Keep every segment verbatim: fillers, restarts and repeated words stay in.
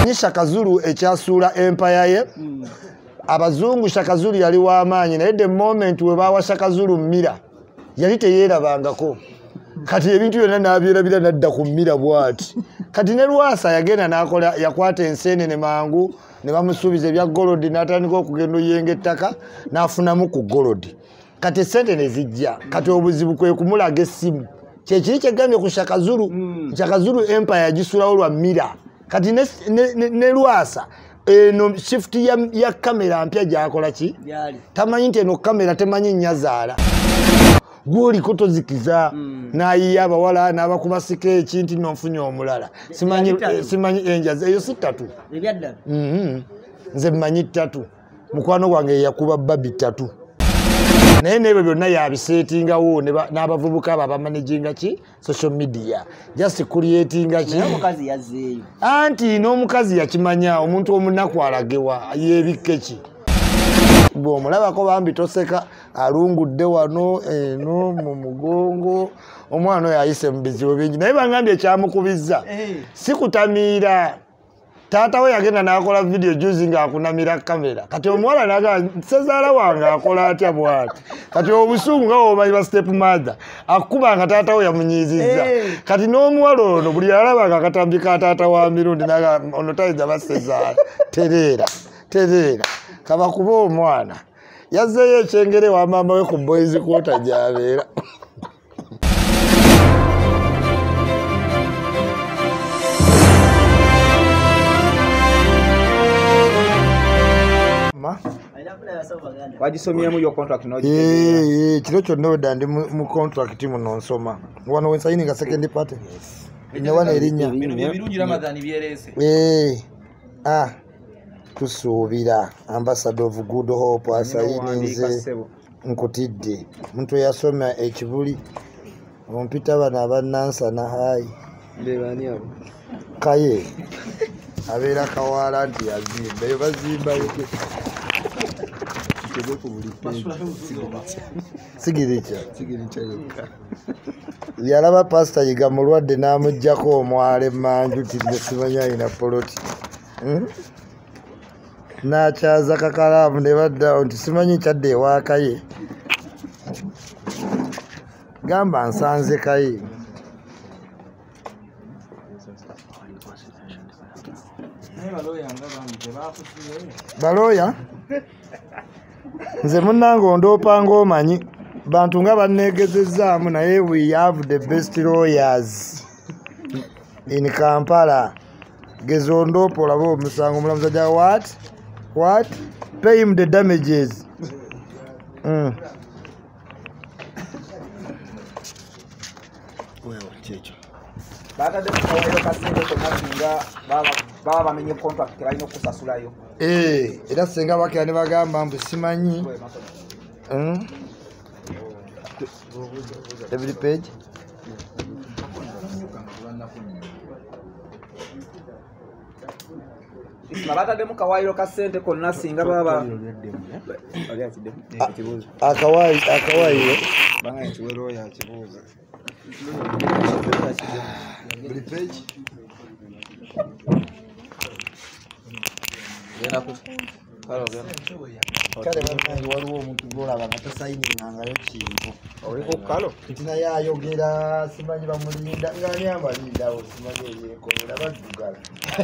omanyi Shaka Zulu ekyasuula empire ye abazungu Shaka Zulu yali w'amaanyi naye the moment we bawa Shaka Zulu mmira yali teyeerabangako kati ebintu byonna n'abyerabira nadda ku mmira bw'ati kati ne Lwasa yagenda n'akola yakwata enseenene mangu ne bamusuubiza ebya golodi n'atandika okugenda oyenga ettaka n'afunamu ku golodi kati sente ne zijja kati obuzibu kwe kumulaga essimu kyekiri kyegambye ku Shaka Zulu mm. Shaka Zulu empire yagisulawo lwa mmira kati ne, ne, ne, ne Lwasa eno shift ya, ya kamera mpya gyakola ki tamanyi nti eno kamera temanyi nnyazaala gwoli kotozikiza mm. nayiya abawala n'abakuba sikeeki nti nonfunye omulala simanyi eh, simanyi enjaza eyo si ttatu ebyadda mm nze mmanyi ttatu mukwano gwange yakuba babi ttatu naye nebyo byonna yabiseetingawo n'abavubuka abo abamanaginga ki social media just creatinga ki omukazi yazzeeyo anti n'omukazi yakimanya omuntu omunaku alagewa yeebikke ki bw'omulabako bambi toseka alungudde wano eno mu mugongo omwana oyo ayise mu bizibu bingi naye bangambye ekyamukubizza si kutamiira taata we yagenda n'akola video juzi ng'akunamira kamera kati omuwala naga sezaala wange akola atya bw'ati kati obusungu nga bw'omanyi ba step mother akuba nga taata we yamunyiizizza kati n'omuwala ono buli alaba nga akatambi ka taata wa Mirundi naga ono tayinza ba sezaala tereera tereera kabakuba omwana yazzeeyo ekyengere wa maama we ku boys quarter gy'abeera wagisomyemu yo contract no eh kiro kyonna oda ndi mu contract muno nsoma wano we signing a second party ne wana erinya Mirundi Ramadhani byerese eh ah kusuubira ambassador of good hope asayininze nkutidde muntu yasoma ekibuli ompita bana abanansa na hayi bebani abo kaye abeera kawaala nti yazimba eyo bazimba yoke sigiricha sigiricha yoka yalaba pastor yiga mulwadde n'amuggyako omwale manju tinesimanya ina poloti hmm? N'akyaza kakalaamu ne badda nti simanyi kyadde ewaakaye gamba nsanze kaye balooya nze munnange ondoopanga omanyi bantu nga banneegezezzaamu naye we have the best lawyers in Kampala geza ondoopa olaba omusango omulamuzi ajja what what pay him the damages mm. well checho baada de kawaida kasenge konasinga baba baba bamenye contract balina okusasulayo eh era senga bake ani bagamba mbu simanyi mm. every page Isma bata demu kawairo kasente konna singa baba akawai akawai banga ekiwero ya kibuza every page yena ku kalo gena kale banga waliwo omuntu golaba nga tasayininga yo kintu oliko kalo kitina yayogera simanyi bamulinda ngani amalinda simanyi yekola badugala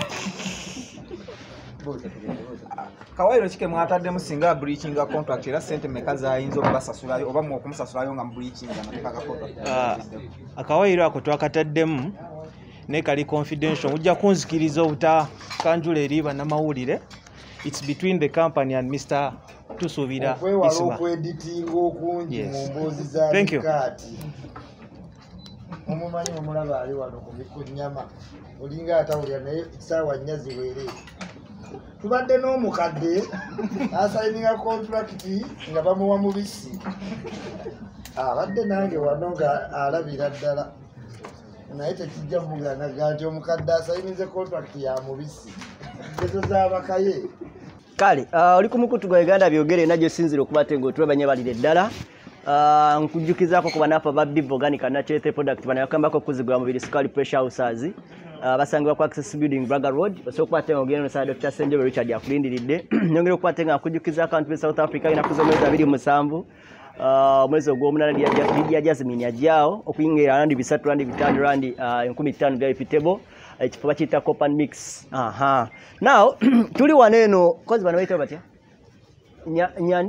kawairo kike mwatadde musinga breaching a contract era sente mekaza ayinzo kubasasulayo oba mu okumusasulayo nga breaching amateeka ga contract ah akawairo ako twakataddemu ne kali confidential mujja kunzikiriza obuta kanjula eriba na mawulire it's between the company and Mister Tusubira Isma editing okunji mu mbozi za kati omumanyi omulaba ali wano ku nyama olinga atawulya naye sawa nyazi were tubadde n'omukadde asayininga contract nga bamuwa mubisi abadde nange wano nga alabira ddala naye tekijja muganaga nti omukadde asayininze contract ya mubisi ezo z'abakaye kale oli ku mukutu gwa Uganda byogere najyo sinzire okubate ngo twebanye balire ddala nkujjukizako ku banafa ba Biv Organic na Chete product bana yakambako kuzigwa mu biri sukali pressure ulcers basangibwa ku Access Building Braga Road basobola okubatenga ogenda nosala Doctor Senjobe Richard yakulindiridde nyongera okubatenga akujukiza akantu be South Africa inakuza omwezi abiri musanvu mwezi ogw'omunana Lydia Jasmine yajjaawo okuyingira randi bisatu randi bitano randi enkumi ttaano V I P table ekifo bakiyita Copan Mix. Aha. Now tuli wano eno kozi bano bayita batya nyani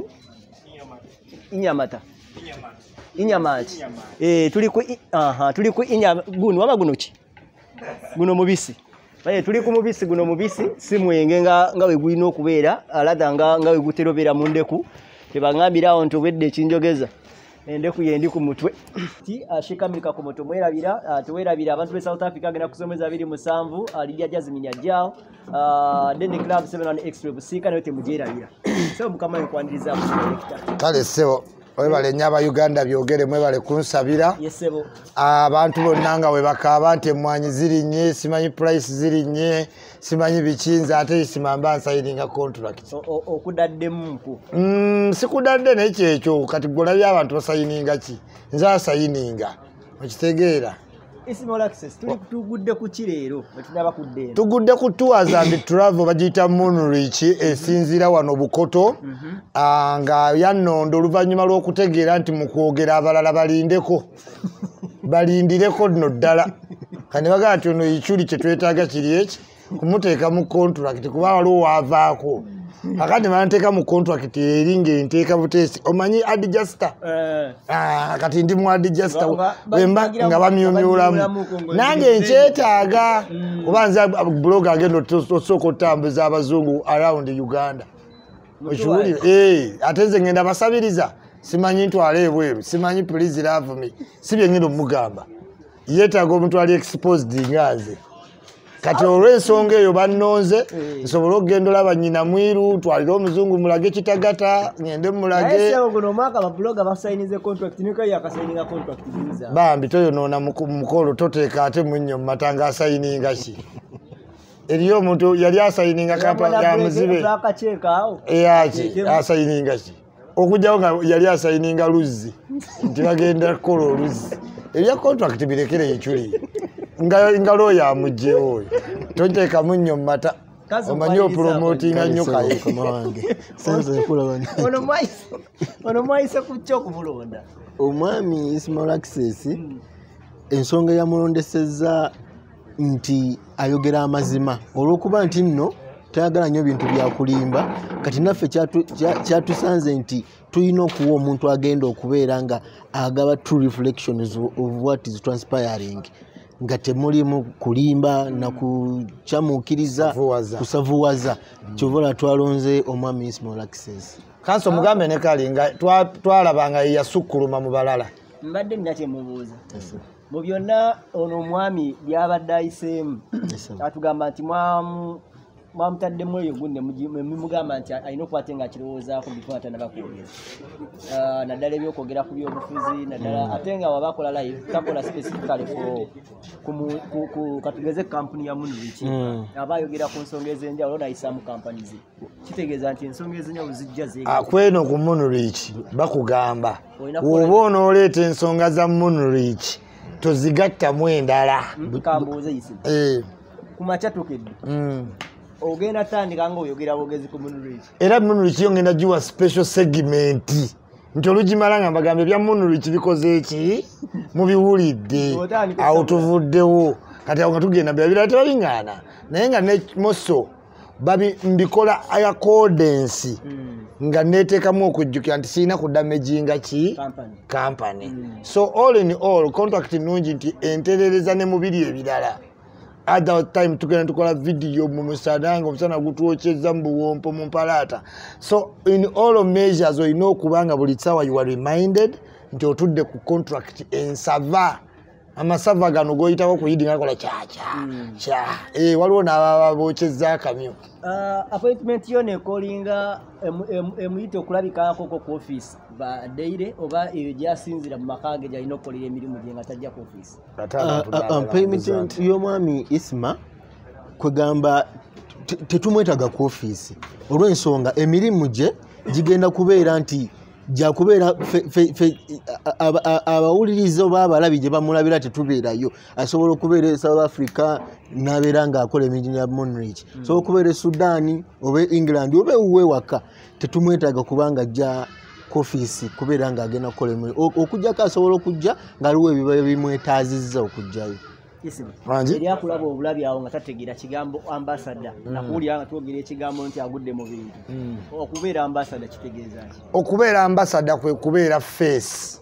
inyamata inyamati eh tuli ku aha tuli ku inyama guno waba guno ki guno mubisi baye tuli ku mubisi guno mubisi si mwenge nga nga we gwino okubeera alada nga nga we guterobera mu ndeku tebangambirawo nti obedde ekinjogeza endeku yendi ku mutwe ti ashikamilika ku moto mwerabira tuwerabira abantu be South Africa gena kusomeza abiri musanvu Lydia Jasmine yajjaawo Dende Club seven one Extra busika nayo temujerabira so mukama yekwandiriza ku selector kale sebo webale nyaba Uganda byogere mwebale kunsabira yesebo abantu bonna nga we bakaba nti emwanyi ziri nnye simanyi price ziri nnye simanyi bikinza ate Isma mba nsayininga contract okudadde munku mm sikudadde n'ekyekyo kati golabya abantu basayininga ki nza asayininga okitegeera Isma Olaxes tuli kutugudde ku kireero tunaba kudde tugudde ku tours and travel bagiyita Moonrich esinzira wano Bukoto nga yannondo oluvannyuma lw'okutegeera nti mu kwogera abalala balindeko balindireko nno ddala kani bagaa nti ono ekyuli kye twetaaga kiri eki kumuteeka mu contract kuba waliwo waavaako akati banteeka mu contract eri ng'enteeka buteesi omanyi adjuster kati ndi mu adjuster wemba nga bamyumyulamu nange nkyetaaga kuba nze blog agenda osooka otambuza abazungu around Uganda okiwulire ate nze ngenda basabiriza simanyi ntwala ebweru simanyi please love me si bye ngenda omugamba yeetaaga omuntu ali exposed ngaze kati olw'ensonga eyo bannonze nsobola okugenda olaba nnyina mwiru twalire omuzungu mulage kitagata ngende mulage bambi toyonoona mukolo toteeka ate munnyo mu matanga asayininga ki eriyo omuntu yali asayininga ya muzibe eyaki asayininga ki okujjawo nga yali asayininga luzzi nti bagenda kukola oluzzi ebya contract birekere yekyuli nga looya amugjewo oyo tonteekamu nnyo mu mata omanyi opromotinga nnyo kaye ono mwayise ku kyo okumulonda omwami Isma Olaxes ensonga yamulondesezza nti ayogera amazima olw'okuba nti nno tayagala nnyo bintu byakulimba kati naffe kyatusanze nti tulina okuwa omuntu agenda okubeera nga agaba true reflections of what is transpiring nga temulimu kulimba na kukyamukiriza kusavuwaza kyovola twalonze omwami Isma Olaxes kanso mugambe ne kali nga twalabanga yasukkuluma mu balala mbadde nina kyemubuuza mu byonna ono omwami byabadde ayiseemu atugamba nti mwamu mwamutaddemu eyo gunne mumugamba nti alina okukwate nga akirowoozaako before atanaba kwogera naddala ebyokwogera ku byobufuzi naddala ate nga wabakola live takola specifically katugeze kampuni ya Moonrich aba ayogera ku nsonga ez'enjawulo nayisaamu kampani ze kitegeeza nti ensonga ez'enjawulo zijja kweno ku Moonrich bakugamba oba onooleeta ensonga za Moonrich tozigattamu endala kambuuze Isma kumakya tukedde ogenda tandika nga oyogera bwogezi ku Moonrich era Moonrich yo ngenda giwa special segment nti olugimala nga mbagambe ebya Moonrich bikoze eki mubiwulidde awo tuvuddewo kati awo nga tugenda birabira tebabiŋŋaana naye nga ne moso mbikola accordance nga neteekamu okujjukira nti sirina kudamejinga ki kampany so all in all contract nungi nti enterereza ne mubiri ebirala at that time tugenda tukola video mu musana nga omusana gutwokyeza mu buwompo mu mpalaata so in all measures olina okubanga buli ssaawa you are reminded nti otudde ku contract ensava amasava gano goyitako kuyidi ngakola kyakya kya waliwo n'ababa bookyeza akamyu appointment yo nekolinga emuyite okulabikako ku office badeire oba eyo gyasinzira mu maka ge gyalina okukolera emirimu gye nga tajja ku office appointment y'omwami Isma kwegamba tetumwetaga ku office olw'ensonga emirimu gye gigenda kubeera nti jakubeera abawuliriza oba abalabi gye bamulabira tetubeerayo asobola okubeera e South Africa n'abeera ng'akola emirimu ya Monrich so okubeera e Sudan oba e England oba ewuwe waka tetumwetaaga kubanga ajja kofiisi kubeera ng'agenda kukola emirimu okujjako asobola okujja ng'aliwo ebiba bimwetaazizza okujjayo eri akulaba obulabi awo nga tategeera kigambo ambassador nakuwulira nga twogera ekigambo nti agudde mu bintu okubeera ambassador kitegeeza ki okubeera ambassador kwe kubeera face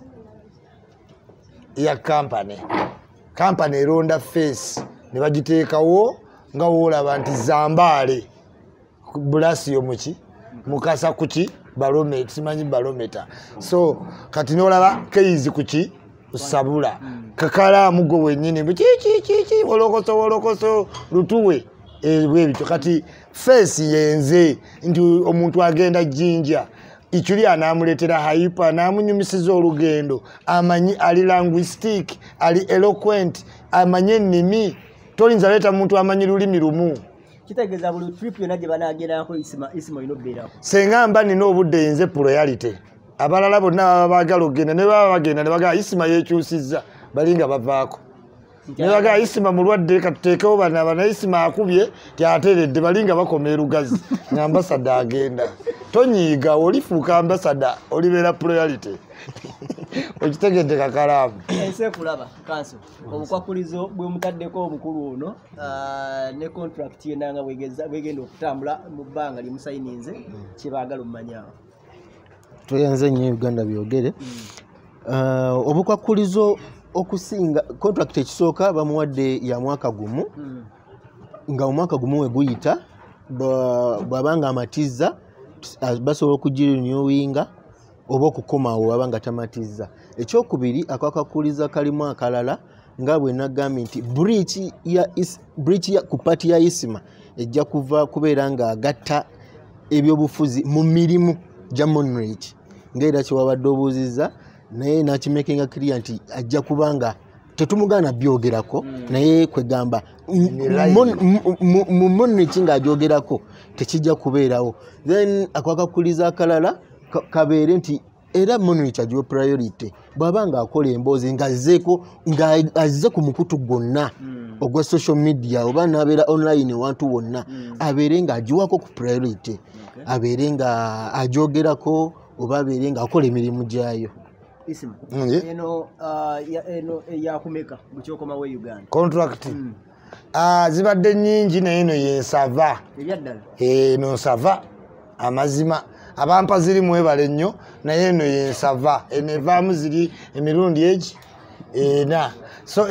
ya company company eronda face ne bagiteekawo nga woolaba nti zambaale bulasiyo muki mukasa kuki barometer simanyi barometer so kati n'olaba keizi kuki usabula kakalaamu gwe wennyini bukikikiiki wolokoso wolokoso lutuwe ebwebityo kati feesi yenze nti omuntu agenda jinja ikyuli anaamuleetera haipa anaamunyumisiza olugendo amanyi ali linguistic ali eloquent amanyi ennimi tolinza leeta muntu amanyi lulimi lumu kitegeeza buli trip yonna gye banaagendako isima isima ino beerako senga mba nina obudde yenze priority abalala bonna baba baagala okugenda ne baba bagenda ne bagala Isma yeekyusizza balinga bavaako ne bagala Isma mulwadde katuteekewo bana bana Isma akubye tyateeredde balinga bakoma erugazi ng'ambasada agenda tonyiiga olifuuka ambasada olibeera priority okitegedde kakalaamu ensi ekulaba kanso obukwakulizo bwe mutaddeko omukulu ono ne contract yenna nga bwegenda okutambula mu bbanga limusayininze kyebaagala omumanyawo tuyanze nnyo Uganda byogere obukwakulizo okusinga contract ekisooka bamuwadde ya mwaka gumu nga omwaka gumu we guyita bw'abanga amatizza basobola okugirenewinga oba okukomawo bw'abanga tamatizza ekyokubiri akakakuliza kalimu akalala nga bwe nagambye nti breach ku paati ya Isma ejja kuva kubeera ng'agatta ebyobufuzi mu mirimu gya Monrich ng'era kyewabadde obuuzizza naye nakimekinga clear nti ajja kubanga tetumugaana byogerako naye kwegamba mu Monrich ng'ajogerako tekijja kubeerawo then akwakakuliza akalala kabeere nti era Monrich agiwe priority bw'aba ng'akola emboozi ng'azzeeko ng'azze ku mukutu gwonna ogwa social media oba n'abeera online wantu wonna abeere ng'agiwako ku priority abeere ng'ajogerako oba abeere ng'akola emirimu gyayo Isma eno eno yakumeka bukyokomawo e Uganda contract zibadde nnyingi naye eno yensava ebyaddala eno nsava amazima abampa ziri mwebale nnyo naye eno yensava eno evaamu ziri emirundi egi ena so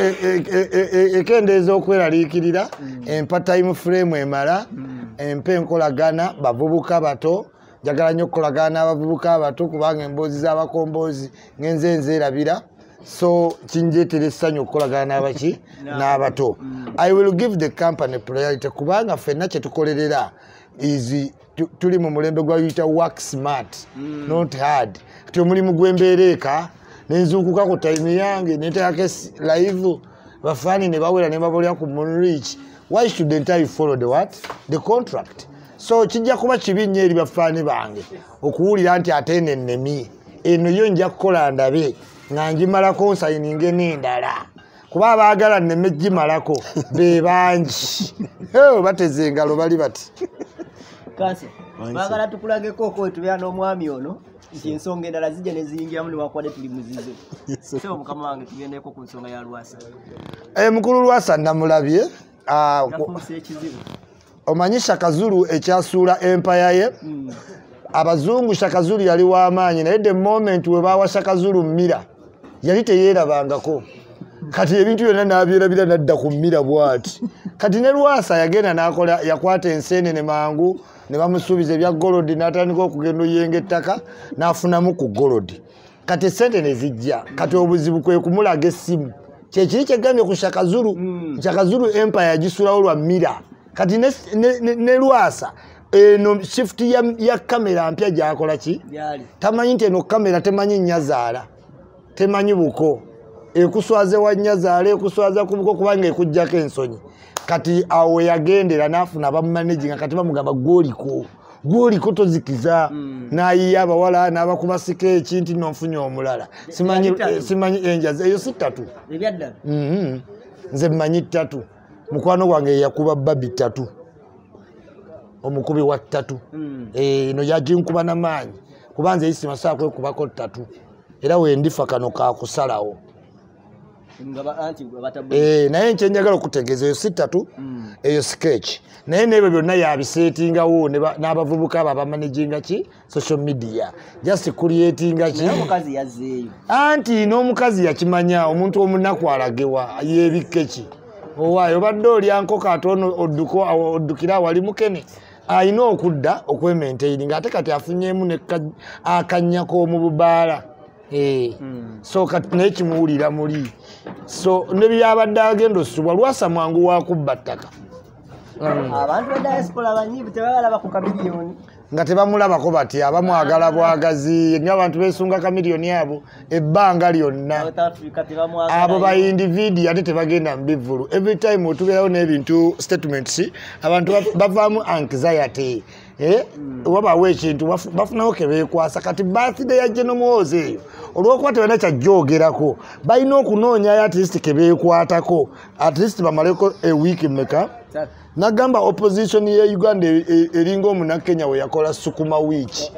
ekendeeza okweraliikirira empa time frame emala empa enkolagana bavubuka bato njagala nnyo okukolagana n'abavubuka abato kubanga emboozi z'abakomboozi ngenze nzeerabira so kinjeetera essanyu okukolagana n'abaki n'abato I will give the company priority kubanga ffenna kye tukolerera is tuli mu mulembe gwa yita work smart not hard kati omulimu gw'embeera eka nenzuukuka ku time yange neteekako live bafaani ne bawera ne babolera ku Monrich why shouldn't I follow the what the contract so kijja kuba kibi nnyo eri bafaani bange okuwulira nti ate eno ennemi eno yo nja kukola ndabe nga ngimalako nsayininge n'endala kuba abaagala nneme gimalako be bangi bateze engalo bali bati kansi baagala tukulageko oko wetubeera n'omwami ono nti ensonga endala zijja ne ziyingiramu ne wakwadde tuli muzizo sebo mukama wange tugendeko ku nsonga ya Lwasa mukulu Lwasa namulabye yafuuse ekizibu omanyi Shakazulu ekyasuula empire ye abazungu Shakazulu yali w'amaanyi naye the moment we baawa Shakazulu mmira yali teyeerabangako kati ebintu byonna n'abyerabira n'adda ku mmira bw'ati kati ne Lwasa yagenda n'akola yakwata enseenene mangu ne bamusuubiza ebya golodi n'atandika okugenda oyenga ettaka n'afunamu ku golodi kati essente ne zijja kati obuzibu kwe kumulaga essimu kyekiri kyegambye ku Shakazulu Shakazulu empire yagisulawo lwa mmira kati ne, ne, ne, ne Lwasa eno shift ya, ya kamera mpya gyakola ki tamanyi nti eno kamera temanyi nnyazaala temanyi buko ekuswaze wa nnyazaala ekuswaza ku buko kubanga ekujjako ensonyi kati awo yagendera n'afuna abamanaginga kati bamugamba gwoliko gwoliko tozikiza nayiya abawala n'abakuba sikeeki nti nonfunye omulala simanyi enjazi eyo si ttatu nze mmanyi ttatu mukwano gwange yakuba babi ttatu omukubi wa ttatu eno yaginkuba n'amaanyi kuba nze Isma saakwekubako ttatu era wendifa kano kakusalawo naye nkyenjagala okutegeeza eyo si ttatu eyo sketch naye nebyo byonna yabiseetingawo n'abavubuka abo abamanaginga ki social media just creatinga ki anti n'omukazi yakimanya omuntu omunaku alagewa yebikke ki owaayo obadde olya nkoko ate ono oddukira awali mukene ayina okudda okwementaininga ate kati afunyemu akanya k'omu bubaala so kati naye kimuwulira muli so ne byabadde agenda osubwa Lwasa mwangu wakubba ttaka abantu ba diaspora banyivu tebalaba ku kamiliyoni nga tebamulabako bati abamwagala bwagazi ng'abantu beesunga kamiliyoni abo ebbanga lyonna abo ba individu ate tebagenda mu bivulu every time otubeerawo n'ebintu statements abantu bavaamu anxiety wabawo ekintu bafunawo kebeekwasa kati birthday ya General Muhoozi eyo olw'okuba tebalina kyajjogerako balina okunoonya at least kebeekwatako at least bamaleko ewiiki mmeka nagamba opposition ya Uganda eringa omuna Kenya we yakola sukuma week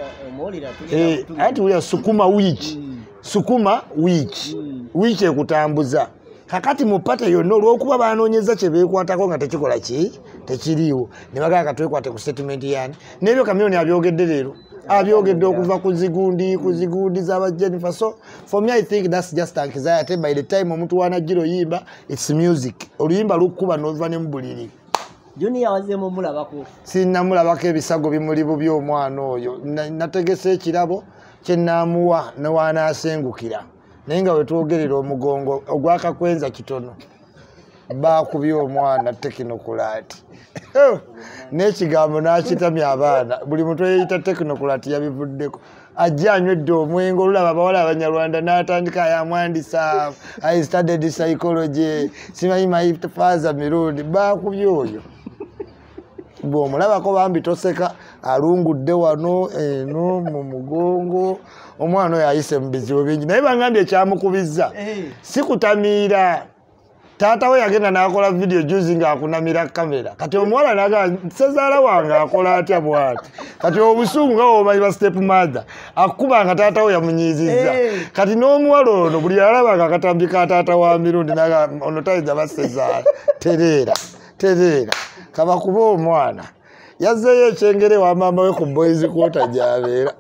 ati wya sukuma week sukuma week week ekutambuza kakati mupate yonna olw'okuba banoonyeza kyebeekwatako nga tekikola ki tekiriiwo ne bagala katwekwate ku statement yani n'ebyo kamiliyoni abyogedde leero abyogedde okuva ku zigundi ku zigundi z'aba Jennifer so for me I think that's just anxiety by the time omuntu wanajjira oyimba it's music oluyimba lukkuba n'ova ne mu buliri Junior wazemo mulabako sinnamulabako ebisago bimuli bubi omwana oyo nategese ekirabo kye naamuwa ne wanaasengukira naye nga wetwogerera omugongo ogwakakwenza kitono baakubye omwana tekinokulaati n'ekigambo n'akitamya abaana buli muntu eyeyita tekinokulaati yabivuddeko ajja anywedde omwengo olulaba abawala abanyarwanda n'atandika yamwandisa I studied psychology simanyi my father Mirundi baakubye oyo bw'omulabako bambi toseka alungudde wano eno mu mugongo omwana oyo ayise mu bizibu bingi naye bangambye ekyamukubizza si kutamiira taata we yagenda n'akola video juzi ng'akunamira kamera kati omuwala naga sezaala wange akola atya bwati kati obusungu nga omanyi ba step mother akuba nga taata we yamunyiizizza kati n'omuwala ono buli alabanga akatambi ka taata wa Mirundi naga ono tayinza basezaala tereera tereera kabakuba omwana yazzeeyo ekyengere wa maama we ku boys quarter gy'abeera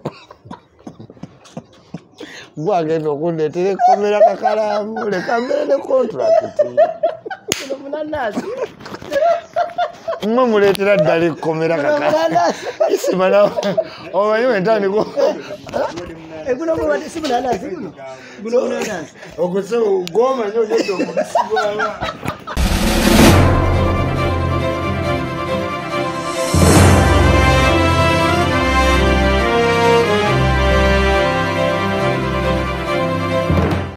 gwagenda okundeetera ekkomera kakalaamu leka mbere ne contract mmwe muleetera ddala ekkomera kakalaamu Isma nawe omanyi wentandiko okusa gomanyi ogenda omubisi gwaba